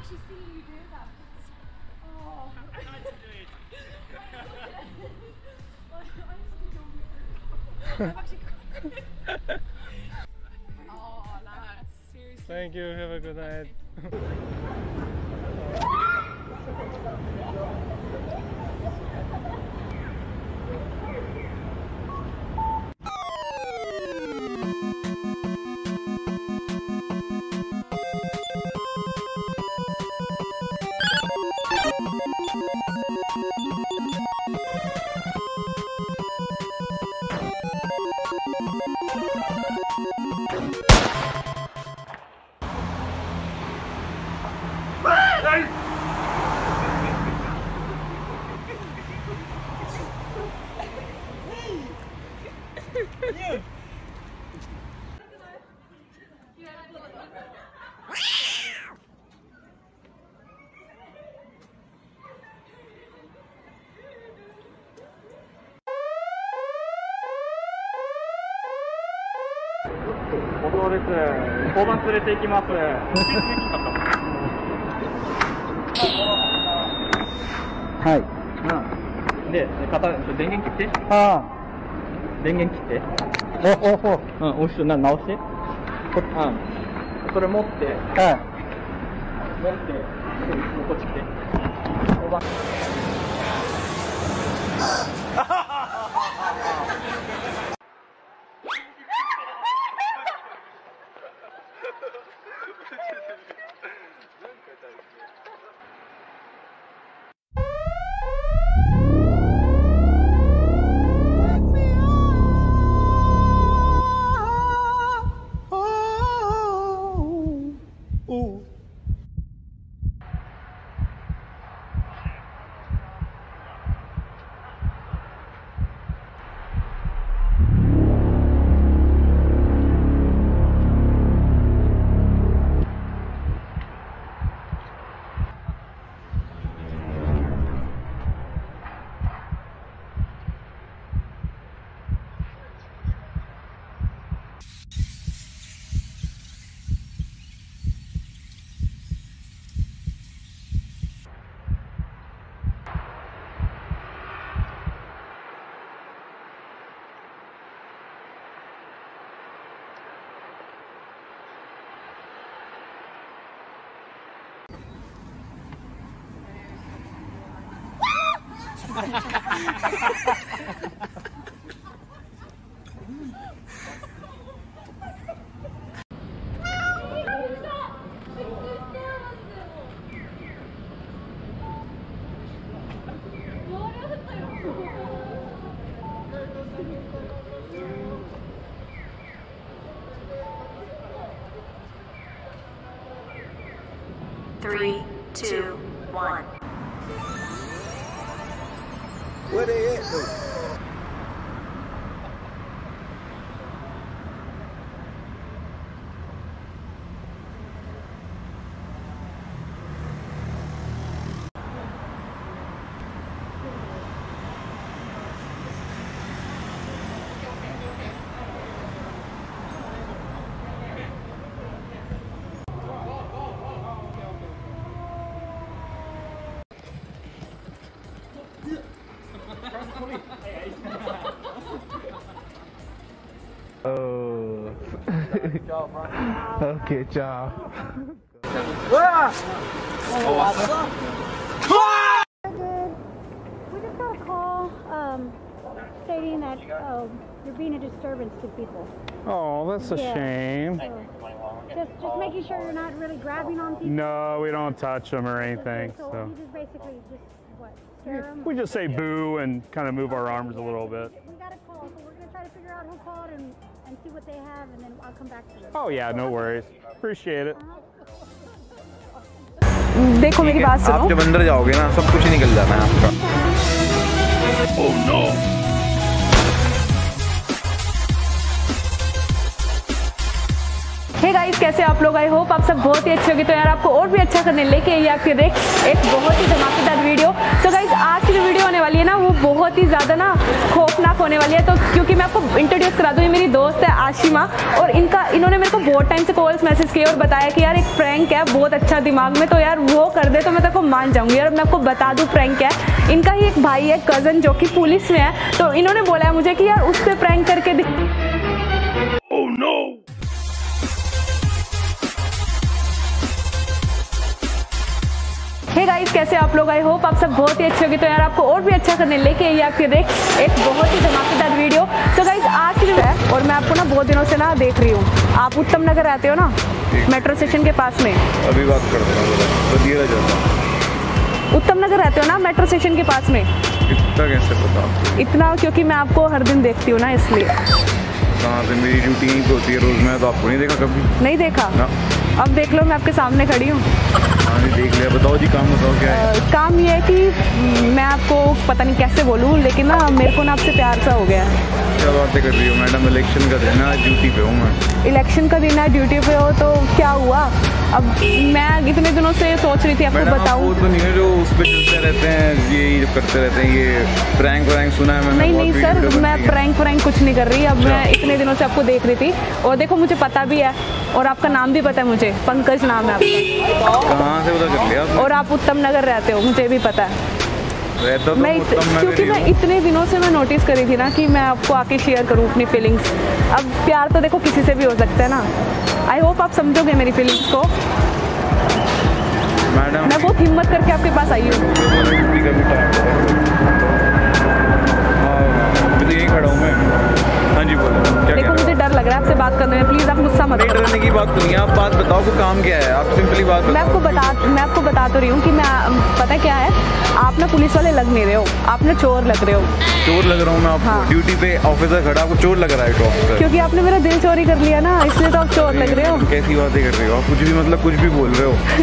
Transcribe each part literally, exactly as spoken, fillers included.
actually see you do that. Oh. I tried to do it. I'm actually oh, lads, seriously. Thank you. Have a good night. 歩道です。交番連れて行きます。はい。うん。で、片電源切って。ああ。電源切って。おおお。うん、押してな直して。こ、うん。それ持って。はい。持って。こっち来て。交番。 Three, two, one. Where they at though? Oh. Good job, bro. Oh, good job. We just got a call um, stating that uh, you're being a disturbance to people. Oh, that's a Yeah. shame. So just, just making sure you're not really grabbing on people. No, we don't touch them or anything. So, So you just basically just what scare them. we just say boo and kind of move our arms a little bit. We got a call, so we're gonna try to figure out who called and and see what they have, and then I'll come back to you. Oh yeah, no worries. Appreciate it. देखो मेरी बात सुनो। आप जब अंदर जाओगे ना सब कुछ निकल जाना है आपका। Oh no! हे गाइस, कैसे आप लोग? आई होप आप सब बहुत ही अच्छे होंगे। तो यार आपको और भी अच्छा करने लेके ये आपके देख एक बहुत ही धमाकेदार वीडियो। तो गाइस आज की जो वीडियो होने वाली वाली है ना वो बहुत ही ज़्यादा ना खौफनाक होने वाली है। तो क्योंकि मैं आपको इंट्रोड्यूस करा दूँ, ये मेरी दोस्त है आशिमा, और इनका इन्होंने मेरे को बहुत टाइम से कॉल्स मैसेज किए और बताया कि यार एक प्रैंक है बहुत अच्छा दिमाग में, तो यार वो कर दे तो मैं तेरे को मान जाऊँगी। यार मैं आपको बता दूँ प्रैंक क्या है। इनका ही एक भाई है कज़न जो कि पुलिस में है, तो इन्होंने बोला है मुझे कि यार उस पर प्रैंक करके दिख। Oh no! हे गाइस, कैसे आप लोग? आई होप आप सब बहुत ही अच्छे होंगे। तो यार आपको और भी अच्छा करने लेके आई आपके देख एक बहुत ही धमाकेदार वीडियो। तो गाइस आज की जो है, और मैं आपको ना बहुत दिनों से ना देख रही हूँ, आप उत्तम नगर रहते हो ना, मेट्रो स्टेशन के पास में। अभी बात करते हैं। उत्तम नगर रहते हो ना, मेट्रो स्टेशन के पास में। इतना कैसे पता? इतना क्योंकि मैं आपको हर दिन देखती हूँ ना, इसलिए। कहाँ से? मेरी ड्यूटी यहीं पे होती है रोज, मैं तो आपको नहीं देखा कभी। नहीं देखा ना। अब देख लो, मैं आपके सामने खड़ी हूँ। हाँ जी, देख लिया। बताओ जी, काम बताओ क्या है? आ, काम ये है कि मैं आपको पता नहीं कैसे बोलूँ, लेकिन ना मेरे को ना आपसे प्यार सा हो गया है। क्या बातें कर रही हो मैडम? इलेक्शन का दिन है, ड्यूटी पे हूँ मैं। इलेक्शन का दिन है, ड्यूटी पे हो, तो क्या हुआ? अब मैं इतने दिनों से सोच रही थी आपको बताऊं। वो तो नहीं है जो उस पे चलते रहते हैं, ये करते रहते हैं, ये प्रैंक वैंक सुना है मैंने। नहीं नहीं सर, मैं प्रैंक प्रैंक कुछ नहीं कर रही। अब मैं इतने दिनों से आपको देख रही थी, और देखो मुझे पता भी है, और आपका नाम भी पता है मुझे, पंकज नाम है आपका। कहाँ से पता कर लिया? और आप उत्तम नगर रहते हो, मुझे भी पता है। रहता तो मैं क्योंकि मैं इतने दिनों से मैं नोटिस करी थी ना कि मैं आपको आके शेयर करूं अपनी फीलिंग्स। अब प्यार तो देखो किसी से भी हो सकता है ना। आई होप आप समझोगे मेरी फीलिंग्स को। मैडम मैं बहुत हिम्मत करके आपके पास आई हूँ। मैं तो यहीं खड़ा हूँ मैं। हाँ जी बोलो, क्या देखो मुझे डर लग रहा है आपसे बात करने में, प्लीज़ आप गुस्सा मत करो। डरने की बात तो नहीं है, आप बात बताओ को काम क्या है, आप सिंपली बात बताओ। मैं आपको बता मैं आपको बता तो रही हूँ कि मैं, पता क्या है, आप ना पुलिस वाले लग नहीं रहे हो, आप ना चोर लग रहे हो। चोर लग रहा हूँ मैं आपको? हाँ। ड्यूटी पे ऑफिसर खड़ा, आपको चोर लग रहा है? ऑफिसर क्योंकि आपने मेरा दिल चोरी कर लिया ना, इसलिए तो आप चोर लग रहे हो। कैसी बातें कर रहे हो आप? कुछ भी मतलब कुछ भी बोल रहे हो।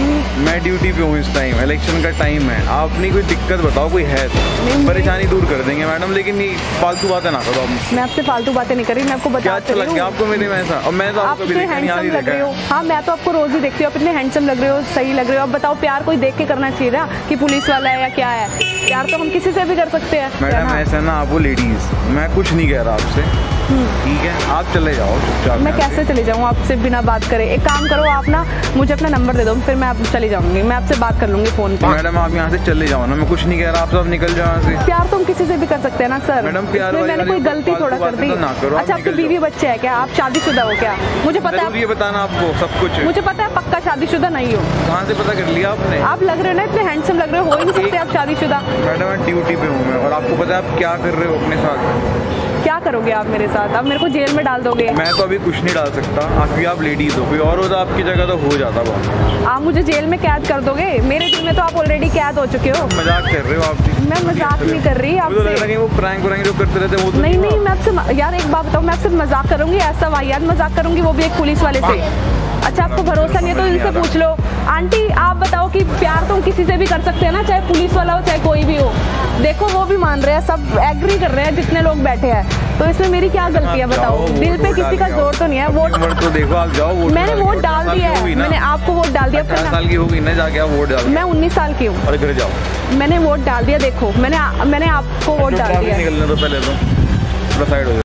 मैं ड्यूटी पे हूँ इस टाइम, इलेक्शन का टाइम है। आप नहीं कोई दिक्कत बताओ, कोई है तो परेशानी दूर कर देंगे मैडम, लेकिन ये फालतू बातें ना करो। मैं आपसे फालतू बातें नहीं कर रही, मैं आपको बता अच्छा लग गया आपको मेरे में ऐसा? और मैं तो आपको हैंडसम लग रहे हो। हाँ, मैं तो आपको रोज ही देखती हूँ, आप इतने हैंडसम लग रहे हो, सही लग रहे हो। अब बताओ, प्यार कोई देख के करना चाहिए ना कि पुलिस वाला है या क्या है? प्यार तो हम किसी से भी कर सकते हैं मैडम। ऐसा ना, आप वो लेडीज, मैं कुछ नहीं कह रहा आपसे, ठीक है? आप चले जाओ चुपचाप। मैं कैसे चले जाऊँ आपसे बिना बात करे? एक काम करो, आप ना मुझे अपना नंबर दे दो, फिर मैं आप चली जाऊंगी, मैं आपसे बात कर लूंगी फोन पे। मैडम आप यहाँ से चले जाओ ना, मैं कुछ नहीं कह रहा, आप सब निकल जाओ यहाँ से। प्यार तो हम किसी से भी कर सकते हैं ना सर। मैडम प्यार वाली मैंने कोई गलती थोड़ा कर दी? अच्छा, आपके बीवी बच्चे है क्या? आप शादीशुदा हो क्या? मुझे पता है, ये बताना आपको सब कुछ। मुझे पता है पक्का शादीशुदा नहीं हो। कहाँ से पता कर लिया आपने? आप लग रहे हो ना इतने हैंडसम लग रहे हो, हो ही नहीं सकते आप शादीशुदा। मैडम मैं ड्यूटी पे हूँ मैं, और आपको पता है आप क्या कर रहे हो अपने साथ? क्या करोगे आप मेरे साथ? आप मेरे को जेल में डाल दोगे? मैं तो अभी कुछ नहीं डाल सकता, अभी आप लेडीज हो, कोई और होता आपकी जगह तो हो जाता बहुत। आप मुझे जेल में कैद कर दोगे? मेरे दिल में तो आप ऑलरेडी कैद हो चुके हो। मजाक कर रहे हो आप जी? मैं मजाक नहीं कर रही आपसे। तो लग रहा है वो प्रैंक व्रैंक जो करते रहते हैं वो तो नहीं नहीं, मैं आपसे यार एक बात बताऊँ, मैं आपसे मजाक करूंगी, ऐसा वाहियात मजाक करूंगी, वो भी एक पुलिस वाले से। अच्छा, आपको भरोसा नहीं है तो इनसे पूछ लो। आंटी आप बताओ कि प्यार तो हम किसी से भी कर सकते हैं ना, चाहे पुलिस वाला हो चाहे कोई भी हो। देखो वो भी मान रहे हैं, सब एग्री कर रहे हैं जितने लोग बैठे हैं, तो इसमें मेरी क्या गलती है बताओ? दिल पे किसी का जोर तो नहीं है। वोट तो देखो, आप जाओ वोट। मैंने वोट डाल दिया है, मैंने आपको वोट डाल दिया। अठारह साल की होगी ना, जाके आप वोट डाल। मैं उन्नीस साल की हूँ। अरे घर जाओ। मैंने वोट डाल दिया, देखो मैंने मैंने आपको वोट डाल दिया। निकलने तो पहले तो साइड हो।